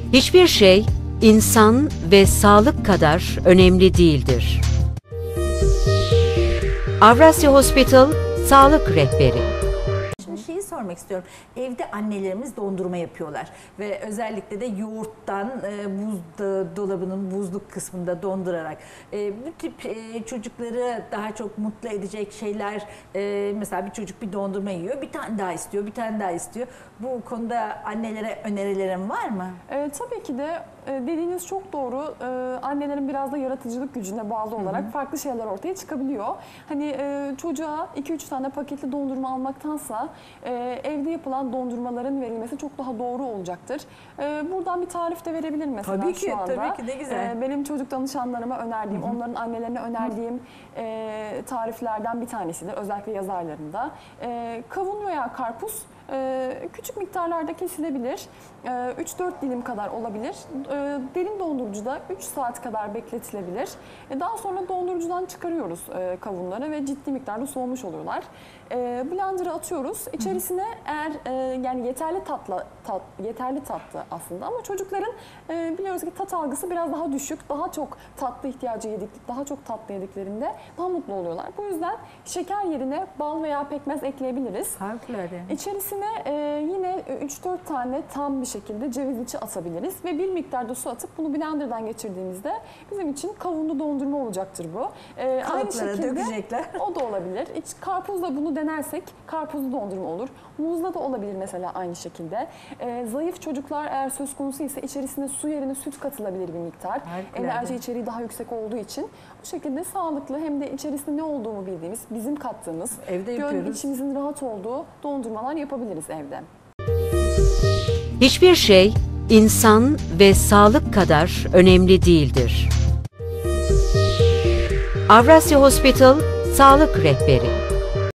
Hiçbir şey insan ve sağlık kadar önemli değildir. Avrasya Hospital Sağlık Rehberi. Şimdi şeyi sormak istiyorum. Evde annelerimiz dondurma yapıyorlar ve özellikle de yoğurttan buzdolabının buzluk kısmında dondurarak bu tip çocukları daha çok mutlu edecek şeyler, mesela bir çocuk bir dondurma yiyor, bir tane daha istiyor, bir tane daha istiyor. Bu konuda annelere önerilerin var mı? Tabii ki de dediğiniz çok doğru. Annelerin biraz da yaratıcılık gücüne bağlı olarak farklı şeyler ortaya çıkabiliyor. Hani çocuğa 2-3 tane paketli dondurma almaktansa evde yapılan dondurmaların verilmesi çok daha doğru olacaktır. Buradan bir tarif de verebilirim mesela tabii ki, şu anda. Tabii ki de güzel. Benim çocuk danışanlarıma önerdiğim, onların annelerine önerdiğim tariflerden bir tanesidir. Özellikle yaz aylarında. Kavun veya karpuz küçük miktarlarda kesilebilir. 3-4 dilim kadar olabilir. Derin dondurucuda 3 saat kadar bekletilebilir. Daha sonra dondurucudan çıkarıyoruz kavunları ve ciddi miktarda soğumuş oluyorlar. Blender'a atıyoruz. İçerisine eğer yani yeterli tatlı aslında ama çocukların biliyoruz ki tat algısı biraz daha düşük. Daha çok tatlı daha çok tatlı yediklerinde daha mutlu oluyorlar. Bu yüzden şeker yerine bal veya pekmez ekleyebiliriz. Harikulade. İçerisine yine 3-4 tane tam bir şekilde ceviz içi atabiliriz ve bir miktarda su atıp bunu blenderdan geçirdiğimizde bizim için kavunlu dondurma olacaktır bu. Aynı şekilde dökecekler. o da olabilir. Karpuzla bunu denersek karpuzlu dondurma olur. Muzla da olabilir mesela aynı şekilde. Zayıf çocuklar eğer söz konusu ise içerisine su yerine süt katılabilir bir miktar. Enerji içeriği daha yüksek olduğu için bu şekilde sağlıklı hem de içerisinde ne olduğunu bildiğimiz, bizim kattığımız, evde yapıyoruz. içimizin rahat olduğu dondurmalar yapabiliriz evde. Hiçbir şey insan ve sağlık kadar önemli değildir. Avrasya Hospital Sağlık Rehberi.